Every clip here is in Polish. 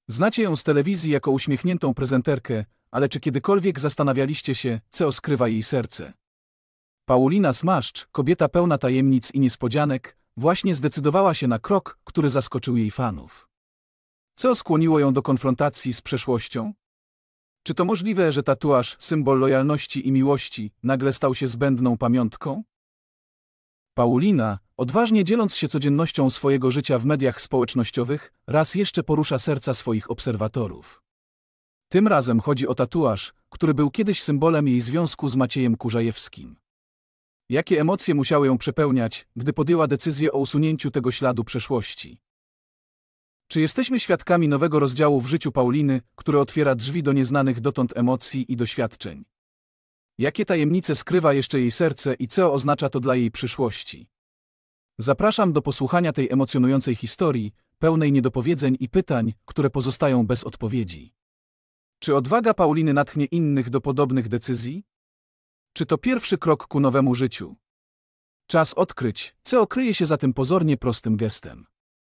Znacie ją z telewizji jako uśmiechniętą prezenterkę, ale czy kiedykolwiek zastanawialiście się, co skrywa jej serce? Paulina Smaszcz, kobieta pełna tajemnic i niespodzianek, właśnie zdecydowała się na krok, który zaskoczył jej fanów. Co skłoniło ją do konfrontacji z przeszłością? Czy to możliwe, że tatuaż, symbol lojalności i miłości, nagle stał się zbędną pamiątką? Paulina, odważnie dzieląc się codziennością swojego życia w mediach społecznościowych, raz jeszcze porusza serca swoich obserwatorów. Tym razem chodzi o tatuaż, który był kiedyś symbolem jej związku z Maciejem Kurzajewskim. Jakie emocje musiały ją przepełniać, gdy podjęła decyzję o usunięciu tego śladu przeszłości? Czy jesteśmy świadkami nowego rozdziału w życiu Pauliny, który otwiera drzwi do nieznanych dotąd emocji i doświadczeń? Jakie tajemnice skrywa jeszcze jej serce i co oznacza to dla jej przyszłości? Zapraszam do posłuchania tej emocjonującej historii, pełnej niedopowiedzeń i pytań, które pozostają bez odpowiedzi. Czy odwaga Pauliny natchnie innych do podobnych decyzji? Czy to pierwszy krok ku nowemu życiu? Czas odkryć, co kryje się za tym pozornie prostym gestem.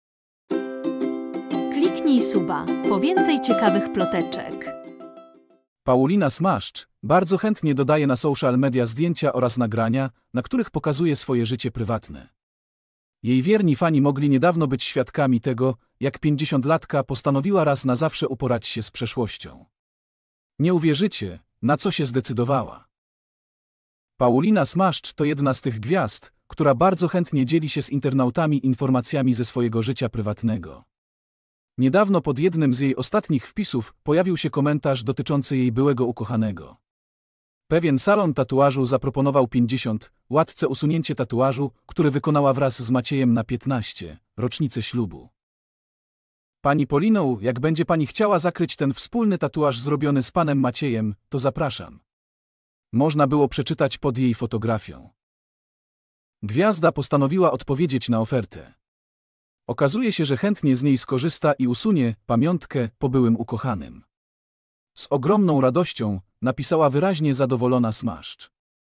Kliknij suba, po więcej ciekawych ploteczek. Paulina Smaszcz bardzo chętnie dodaje na social media zdjęcia oraz nagrania, na których pokazuje swoje życie prywatne. Jej wierni fani mogli niedawno być świadkami tego, jak 50-latka postanowiła raz na zawsze uporać się z przeszłością. Nie uwierzycie, na co się zdecydowała. Paulina Smaszcz to jedna z tych gwiazd, która bardzo chętnie dzieli się z internautami informacjami ze swojego życia prywatnego. Niedawno pod jednym z jej ostatnich wpisów pojawił się komentarz dotyczący jej byłego ukochanego. Pewien salon tatuażu zaproponował 50-latce usunięcie tatuażu, który wykonała wraz z Maciejem na 15. rocznicę ślubu. Pani Polino, jak będzie pani chciała zakryć ten wspólny tatuaż zrobiony z panem Maciejem, to zapraszam. Można było przeczytać pod jej fotografią. Gwiazda postanowiła odpowiedzieć na ofertę. Okazuje się, że chętnie z niej skorzysta i usunie pamiątkę po byłym ukochanym. Z ogromną radością napisała wyraźnie zadowolona Smaszcz.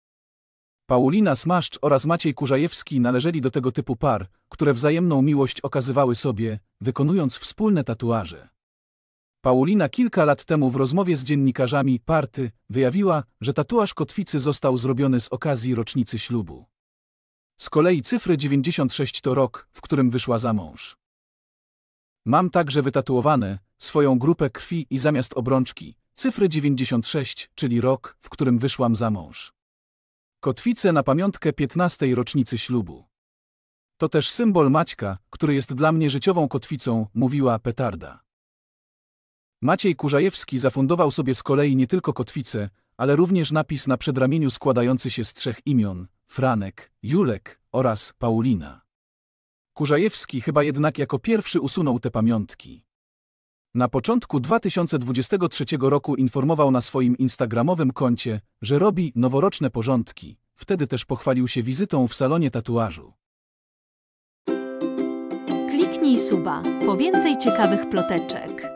Paulina Smaszcz oraz Maciej Kurzajewski należeli do tego typu par, które wzajemną miłość okazywały sobie, wykonując wspólne tatuaże. Paulina kilka lat temu w rozmowie z dziennikarzami Party wyjawiła, że tatuaż kotwicy został zrobiony z okazji rocznicy ślubu. Z kolei cyfry 96 to rok, w którym wyszła za mąż. Mam także wytatuowane swoją grupę krwi i zamiast obrączki, cyfry 96, czyli rok, w którym wyszłam za mąż. Kotwice na pamiątkę 15. rocznicy ślubu. To też symbol Maćka, który jest dla mnie życiową kotwicą, mówiła petarda. Maciej Kurzajewski zafundował sobie z kolei nie tylko kotwicę, ale również napis na przedramieniu składający się z 3 imion: Franek, Julek oraz Paulina. Kurzajewski chyba jednak jako pierwszy usunął te pamiątki. Na początku 2023 roku informował na swoim instagramowym koncie, że robi noworoczne porządki. Wtedy też pochwalił się wizytą w salonie tatuażu. Kliknij suba, po więcej ciekawych ploteczek.